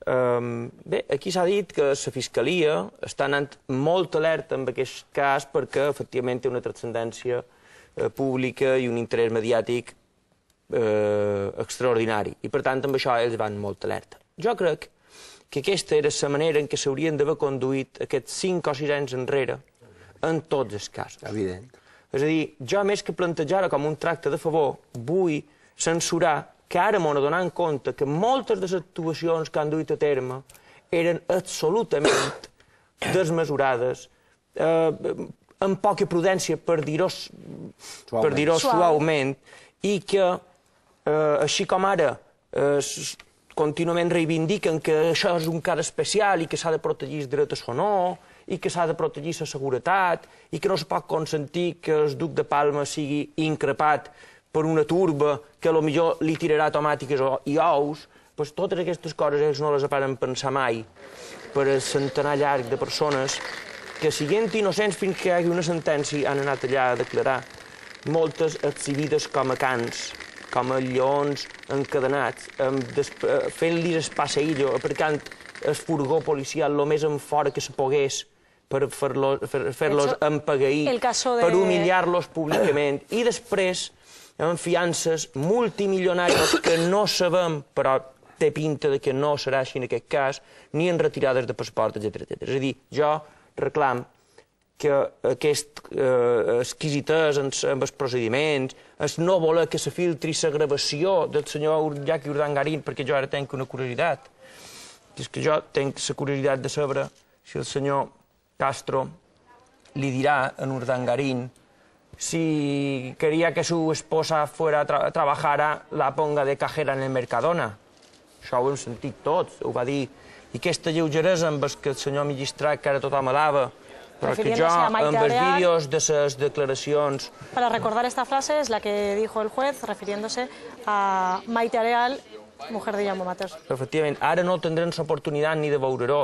Bé, aquí s'ha dit que la Fiscalia està anant molt alerta en aquest cas perquè, efectivament, té una transcendència pública i un interès mediàtic extraordinari. I, per tant, amb això ells van molt alerta. Jo crec que aquesta era la manera en què s'haurien d'haver conduït aquests 5 o 6 anys enrere en tots els casos. Evident. És a dir, jo més que plantejar-ho com un tracte de favor, vull censurar que ara m'ho donant compte que moltes de les actuacions que han duit a terme eren absolutament desmesurades, amb poca prudència, per dir-ho suaument, i que, així com ara, contínuament reivindiquen que això és un cas especial i que s'ha de protegir els drets a no, i que s'ha de protegir la seguretat, i que no es pot consentir que el duc de Palma sigui increpat per una turba que potser li tirarà tomàtiques i ous, doncs totes aquestes coses ells no les varen pensar mai per a centenar llarg de persones que, siguent innocents fins que hi hagi una sentència, han anat allà a declarar, moltes exhibides com a cans, com a lleons encadenats, fent-los el passeillo, aparcant el furgó policial el més enfora que se pogués per fer-los empagueir, per humillar-los públicament, i després amb fiances multimilionàries que no sabem, però té pinta que no serà així en aquest cas, ni en retirades de passaport, etc. És a dir, jo reclam que aquesta exquisitesa amb els procediments, el no voler que se filtri la gravació del senyor Iñaki Urdangarín, perquè jo ara tenc una curiositat, que és que jo tenc la curiositat de saber si el senyor Castro li dirà a Urdangarín si quería que su esposa fuera a trabajar a la ponga de cajera en el Mercadona. Això ho hem sentit tots, ho va dir. I aquesta lleugeresa amb el que el senyor magistrat, que ara tothom alava, però que jo, amb els vídeos de les declaracions... Para recordar esta frase es la que dijo el juez, refiriéndose a Maite Areal, mujer de Jaume Matas. Efectivament, ara no tindrem l'oportunitat ni de veure-ho.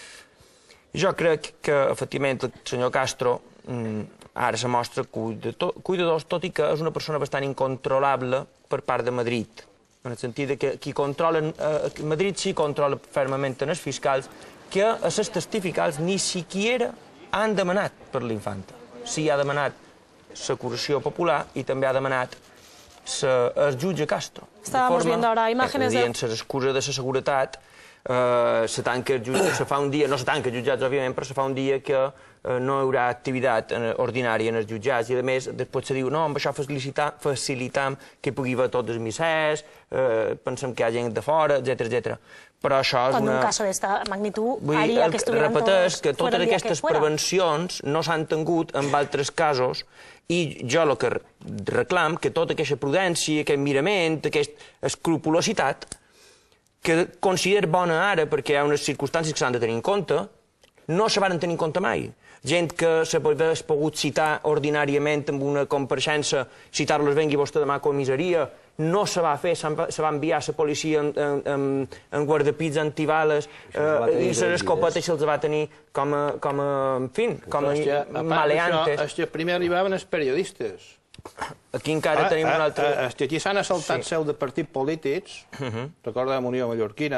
Jo crec que, efectivament, el senyor Castro ara se mostra cuidadós, tot i que és una persona bastant incontrolable per part de Madrid, en el sentit que qui controla... Madrid sí controla fermament els fiscals, que a les testificals ni siquiera han demanat per l'infanta. Sí ha demanat l'acusació popular i també ha demanat el jutge Castro. Estábamos viendo ahora imágenes de... Les excuses de la seguretat, se tanca el jutjat, se fa un dia, no se tanca els jutjats, òbviament, però se fa un dia que no hi haurà activitat ordinària en els jutjats i, a més, després se diu, no, amb això facilitam que hi pugui haver tots els missers, pensem que hi ha gent de fora, etc. Però això és una... Cuando un caso de esta magnitud haría que estuvieran todos... Repeteix que totes aquestes prevencions no s'han tingut en altres casos i jo el que reclam que tota aquesta prudència, aquest mirament, aquesta escrupulositat, que considero bona ara perquè hi ha unes circumstàncies que s'han de tenir en compte, no se van tenir en compte mai. Gent que s'hagués pogut citar ordinàriament amb una compareixença, citar-los vengui vostè demà a comissaria, no se va fer, se va enviar la policia en guardapits antibales i les escopetes se'ls va tenir com a maleantes. Els que primer arribaven els periodistes. Aquí encara tenim un altre... Els que aquí s'han assaltat seu de partits polítics, recorda la Unió Mallorquina,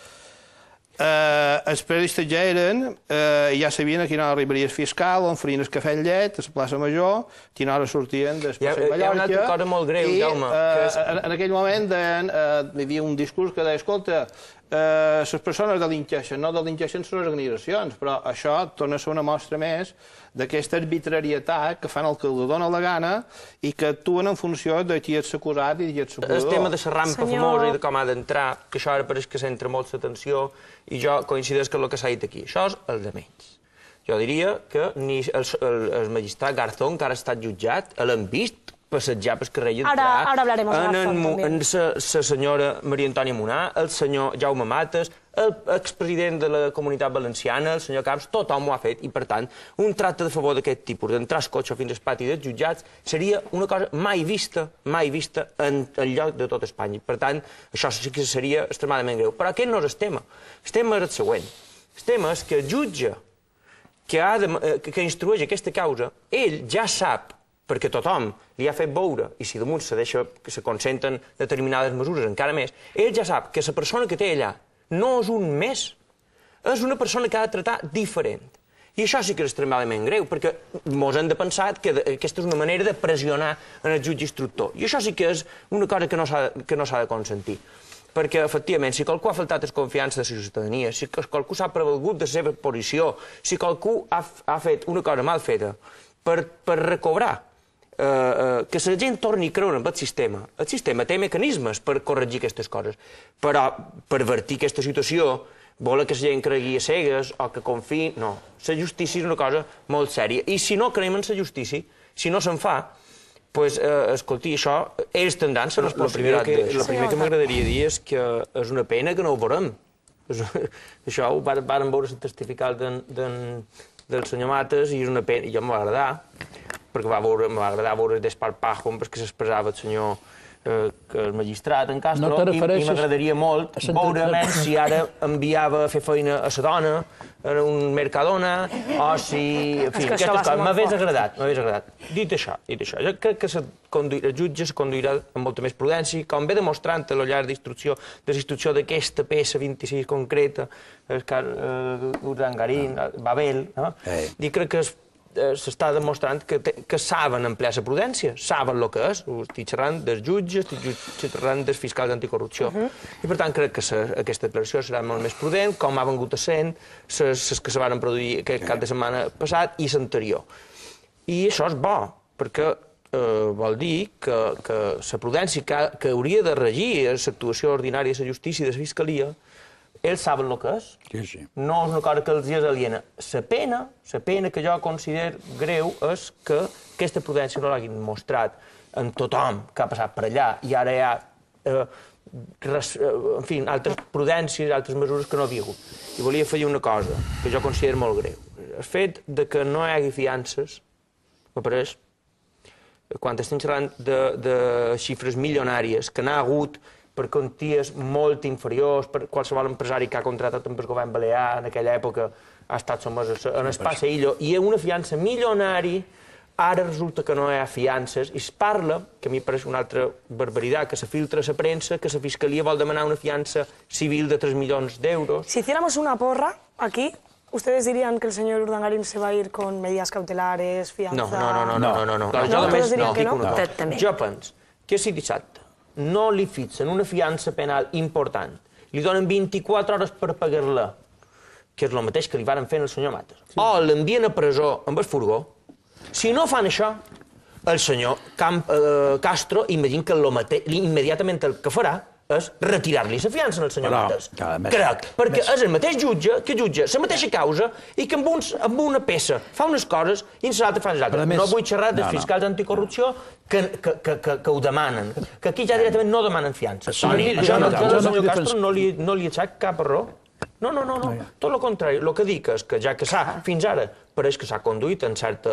els periodistes ja eren, ja sabien a quina hora arribaria el fiscal, on farien el cafè amb llet, a la plaça Major, a quina hora sortien del passeig Mallorca... Hi ha una altra cosa molt greu, Jaume. En aquell moment hi havia un discurs que deia, escolta, les persones delinqueixen, no delinqueixen les organitzacions, però això torna a ser una mostra més d'aquesta arbitrarietat que fan el que els dona la gana i que actuen en funció de qui és l'acusat i qui és l'acusador. El tema de la rampa famosa i de com ha d'entrar, que això ara pareix que centra molt l'atenció, i jo coincideix que el que s'ha dit aquí. Això és el de menys. Jo diria que ni el magistrat Garzón, que ara ha estat jutjat, l'han vist passejar pel carrer i entrar en la senyora Maria Antònia Munar, el senyor Jaume Matas, l'expresident de la Comunitat Valenciana, el senyor Camps, tothom ho ha fet, i per tant, un tracte de favor d'aquest tipus, d'entrar al cotxe fins al pati dels jutjats, seria una cosa mai vista en lloc de tot Espanya. Per tant, això sí que seria extremadament greu. Però aquest no és el tema. El tema és el següent. El tema és que el jutge que instrueix aquesta causa, ell ja sap, perquè tothom li ha fet veure, i si damunt se deixa que se consenten determinades mesures encara més, ell ja sap que la persona que té allà no és un més. És una persona que ha de tractar diferent. I això sí que és extremadament greu, perquè mos hem de pensar que aquesta és una manera de pressionar en el jutge instructor. I això sí que és una cosa que no s'ha de consentir. Perquè, efectivament, si qualcú ha faltat la confiança de la ciutadania, si qualcú s'ha prevalgut de la seva posició, si qualcú ha fet una cosa mal feta per recobrar, que la gent torni a creure en el sistema té mecanismes per corregir aquestes coses, però pervertir aquesta situació, voler que la gent cregui a cegues o que confiï, no. La justícia és una cosa molt sèria. I si no creiem en la justícia, si no se'n fa, doncs, escolti, això, ells tindran la responsabilitat d'això. El primer que m'agradaria dir és que és una pena que no ho veurem. Això ho varen veure testificar del senyor Mates i és una pena, i jo m'ha agradat, perquè m'ha agradat veure el desparpajo amb què s'expressava el senyor el magistrat en Castro, i m'agradaria molt veure si ara enviava a fer feina a la dona en un Mercadona, o si... En fi, aquestes coses. M'hagués agradat. Dit això, jo crec que el jutge se conduirà amb molta més prudència, com ve demostrant a lo llarg de la instrucció d'aquesta peça 26 concreta, Urdangarín, Babel, i crec que s'està demostrant que saben emplear la prudència, saben el que és. Estic xerrant dels jutges, estic xerrant dels fiscals d'anticorrupció. I per tant crec que aquesta declaració serà molt més prudent, com ha vengut essent les que se van produir aquest cap de setmana passat i l'anterior. I això és bo, perquè vol dir que la prudència que hauria de regir l'actuació ordinària de la justícia i de la fiscalia, ells saben el que és. No és una cosa que els és aliena. La pena que jo considero greu és que aquesta prudència no l'hagin mostrat en tothom que ha passat per allà i ara hi ha altres prudències, altres mesures que no havia hagut. I volia afegir una cosa que jo considero molt greu. El fet que no hi hagi fiances, m'apareix, quan estem xerrant de xifres milionàries que n'ha hagut per quanties molt inferiors, per qualsevol empresari que ha contractat amb el govern balear en aquella època ha estat sotmès en el passeillo, i una fiança milionari, ara resulta que no hi ha fiances, i es parla, que a mi pareix una altra barbaritat, que se filtra a la premsa, que la Fiscalia vol demanar una fiança civil de 3 milions d'euros. Si hiciéramos una porra aquí, ¿ustedes dirían que el señor Urdangarín se va a ir con medidas cautelares, fianza...? No. Todos dirían que no? Jo penso que si dissabte no li fixen una fiança penal important, li donen 24 hores per pagar-la, que és el mateix que li varen fer al senyor Mates, o l'envien a presó amb el furgó, si no fan això, el senyor Castro, imagina que immediatament el que farà és retirar-li la fiança al senyor Mates. Crec, perquè és el mateix jutge que jutja la mateixa causa i que amb una peça fa unes coses i l'altre fa les altres. No vull xerrar dels fiscals d'anticorrupció que ho demanen, que aquí ja directament no demanen fiança. Jo al senyor Castro no li aixec cap error. No. Tot el contrari. El que dic és que ja que fins ara pareix que s'ha conduït en certa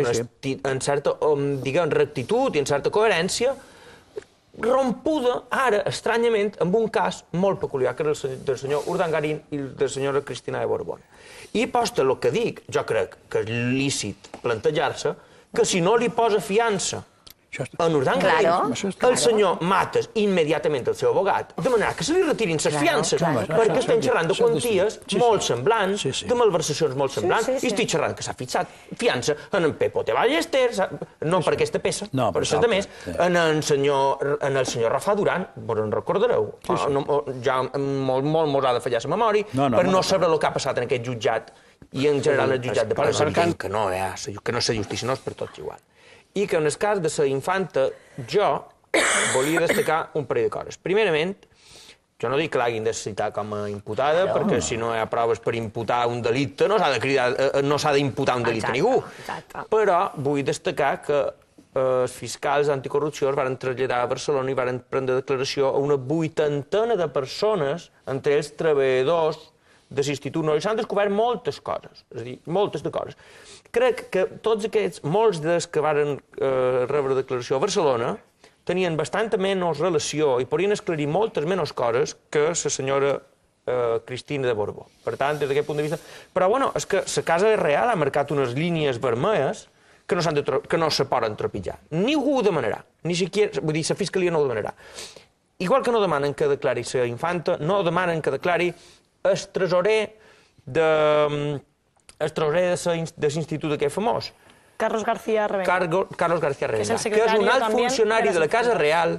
rectitud i en certa coherència, rompuda ara, estranyament, amb un cas molt peculiar, que era el del senyor Urdangarín i de la senyora Cristina de Borbón. I posta el que dic, jo crec que és lícit plantejar-se que si no li posa fiança en Urdangarín, el senyor Mates, immediatament el seu abogat, demanarà que se li retirin les fiances, perquè estem xerrant de quanties molt semblants, de malversacions molt semblants, i estic xerrant que s'ha fixat fiança en en Pepo de Ballester, no per aquesta peça, per això de més, en el senyor Rafa Duran, vos en recordareu, ja molt mos ha de fallar la memòria, per no saber el que ha passat en aquest jutjat, i en general en el jutjat de Palencia, que no és la justícia, no és per tots igual. I que en el cas de la infanta, jo volia destacar un parell de coses. Primerament, jo no dic que l'hagin de citar com a imputada, perquè si no hi ha proves per imputar un delicte, no s'ha d'imputar un delicte a ningú. Però vull destacar que els fiscals d'anticorrupció es van traslladar a Barcelona i van prendre declaració a una 80 de persones, entre ells treballadors de l'Institut Nord, i s'han descobert moltes coses, és a dir, moltes de coses. Crec que tots aquests, molts dels que van rebre declaració a Barcelona, tenien bastant menys relació i podrien esclarir moltes menys coses que la senyora Cristina de Borbó. Per tant, des d'aquest punt de vista... Però, bueno, és que la Casa Real ha marcat unes línies vermelles que no se poden trepitjar. Ningú ho demanarà, vull dir, la Fiscalia no ho demanarà. igual que no demanen que declari la infanta, no demanen que declari el tresorer de l'institut aquest famós. Carlos García Revenga. Carlos García Revenga, que és un alt funcionari de la Casa Real,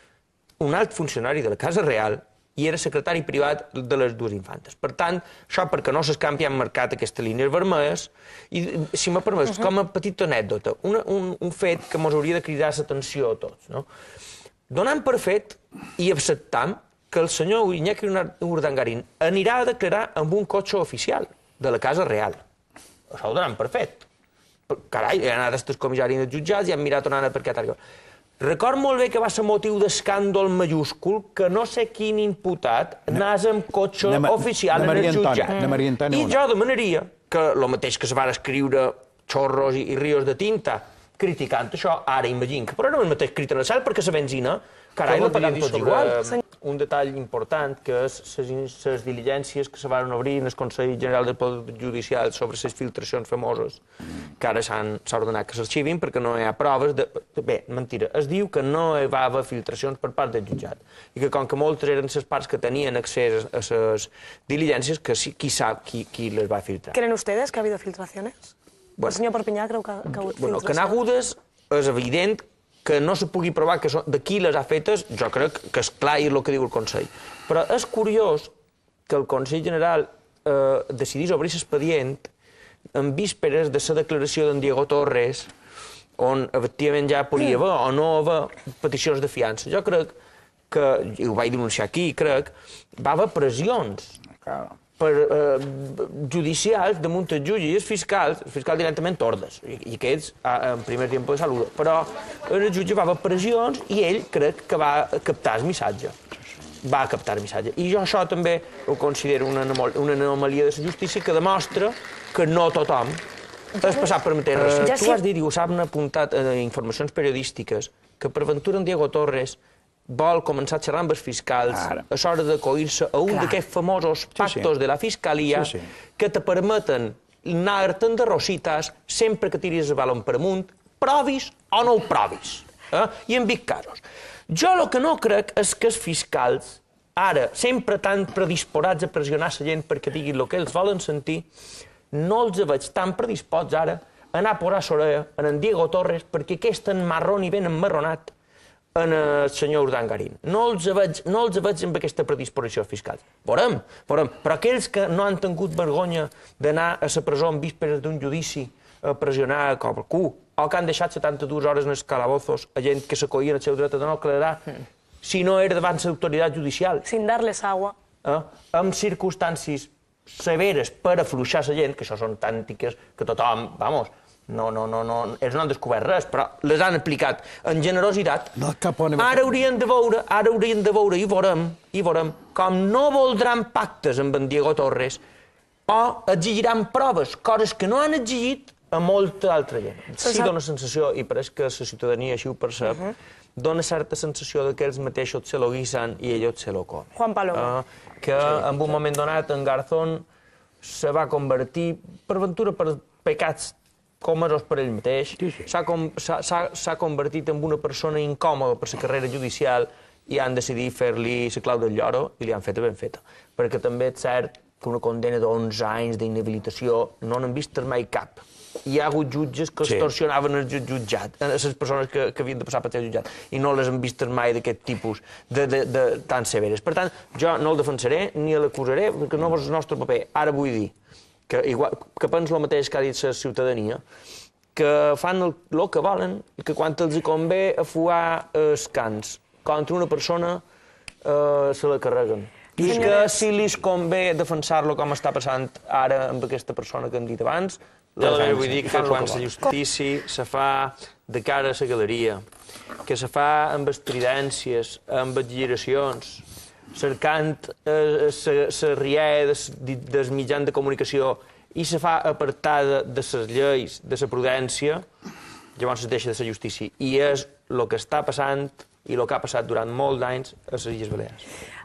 i era secretari privat de les dues infantes. Per tant, això perquè no s'escampi han marcat aquestes línies vermelles i, si m'ho permets, com a petita anècdota, un fet que ens hauria de cridar l'atenció a tots. Donant per fet i acceptant que el senyor Iñaki Urdangarín anirà a declarar amb un cotxe oficial de la Casa Real. Això ho donem per fet. Carai, he anat als comissaris dels jutjats i han mirat on anat per què tal. Record molt bé que va ser motiu d'escàndol majúscul que no sé quin imputat anés amb cotxe oficial en el jutjat. I jo demanaria que el mateix que se va escriure xorros i rios de tinta criticant això, ara imagino que però no el mateix crit en el cel perquè la benzina, carai, la pagam tots igual. Un detall important que és les diligències que se van obrir en el Consell General del Poder Judicial sobre les filtracions famoses, que ara s'ha ordenat que s'arxivin perquè no hi ha proves de... Bé, mentira, es diu que no hi va haver filtracions per part del jutjat i que com que moltes eren les parts que tenien accés a les diligències, que qui sap qui les va filtrar. ¿Creen ustedes que ha habido filtraciones? El señor Perpiñá creu que ha hagut filtracions. Que n'ha hagudes és evident que no se pugui provar de qui les ha fetes, jo crec que és clar i és el que diu el Consell. Però és curiós que el Consell General decidís obrir l'expedient en vísperes de la declaració d'en Diego Torres, on efectivament ja podia haver o no haver peticions de fiança. Jo crec que, i ho vaig denunciar aquí, crec, va haver pressions judicials damunt els jutges i els fiscals directament tordes, i aquests en primer temps de salut. Però el jutge va haver pressions i ell crec que va captar el missatge. Va captar el missatge. I jo això també ho considero una anomalia de la justícia que demostra que no tothom és passat per metre res. Tu has dit, i ho s'han apuntat a informacions periodístiques, que per ventura en Diego Torres vol començar a xerrar amb els fiscals a l'hora de coir-se a un d'aquests famosos pactos de la Fiscalia que te permeten anar-te'n de rositas sempre que tiris el balon per amunt, provis o no ho provis. I en vint casos. Jo el que no crec és que els fiscals, ara, sempre tan predisposats a pressionar la gent perquè diguin el que ells volen sentir, no els veig tan predisposts ara a anar a posar l'orella en Diego Torres perquè aquest enmarron i ben emmarronat en el senyor Urdangarín. No els veig amb aquesta predisposició fiscal. Veurem. Però aquells que no han tingut vergonya d'anar a la presó en vísperes d'un judici a pressionar qualcú, o que han deixat 72 hores en els calabozos a gent que s'acoïen el seu dret a no declarar si no era davant l'autoritat judicial. Sin darles agua. Amb circumstàncies severes per afluixar la gent, que això són tàctiques que tothom, vamos, ells no han descobert res, però les han aplicat en generositat. Ara haurien de veure i veurem com no voldran pactes amb en Diego Torres o exigiran proves, coses que no han exigit a molta altra gent. Sí, dona sensació, i pareix que la ciutadania així ho percep, dona certa sensació que ells mateixos se lo guisen i ells se lo comen. Juan Palomo. Que en un moment donat en Garzón se va convertir, per ventura, per pecats comesos per ell mateix, s'ha convertit en una persona incòmoda per la carrera judicial i han decidit fer-li la clau del lloro i li han feta ben feta. Perquè també és cert que una condena d'11 anys d'inhabilitació no n'han vist mai cap. Hi ha hagut jutges que extorsionaven el jutjat, les persones que havien de passar per el jutjat, i no les han vist mai d'aquest tipus tan severes. Per tant, jo no el defensaré ni l'acusaré, perquè no és el nostre paper. Ara vull dir que penso el mateix que ha dit la ciutadania, que fan el que volen i que quan els convé afuar els cants contra una persona se la carreguen. I que si li convé defensar-lo com està passant ara amb aquesta persona que hem dit abans, vull dir que quan la justícia se fa de cara a la galeria, que se fa amb estridències, amb exageracions, cercant la riera dels mitjans de comunicació i se fa apartada de les lleis, de la prudència, llavors es deixa de la justícia. I és el que està passant i el que ha passat durant molts anys a les Illes Balears.